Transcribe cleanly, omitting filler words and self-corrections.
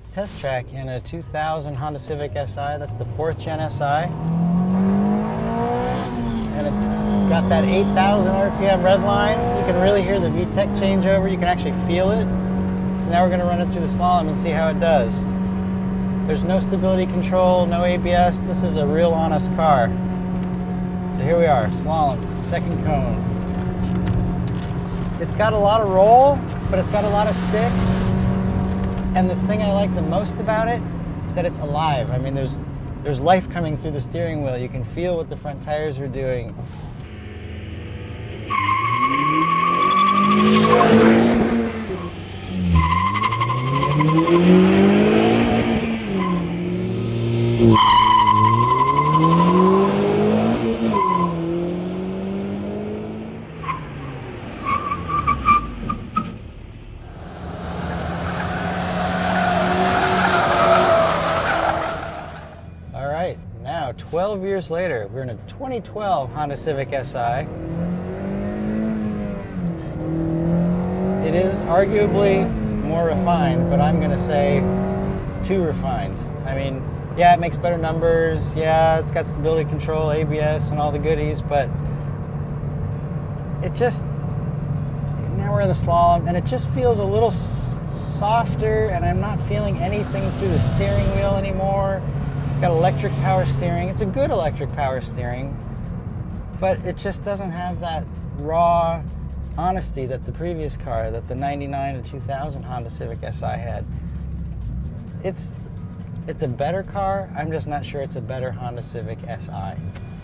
test track in a 2000 Honda Civic Si. That's the 4th gen Si. And it's got that 8,000 RPM red line. You can really hear the VTEC changeover. You can actually feel it. So now we're going to run it through the slalom and see how it does. There's no stability control, no ABS. This is a real honest car. So here we are, slalom, second cone. It's got a lot of roll, but it's got a lot of stick. And the thing I like the most about it is that it's alive. I mean, there's life coming through the steering wheel. You can feel what the front tires are doing. All right, now 12 years later, we're in a 2012 Honda Civic Si. It is arguably more refined, but I'm gonna say too refined. I mean, yeah, it makes better numbers. Yeah, it's got stability control, ABS, and all the goodies, but it just, now we're in the slalom, and it just feels a little softer, and I'm not feeling anything through the steering wheel anymore. It's got electric power steering. It's a good electric power steering, but it just doesn't have that raw honesty that the previous car, that the 99 to 2000 Honda Civic Si had. It's a better car. I'm just not sure it's a better Honda Civic Si.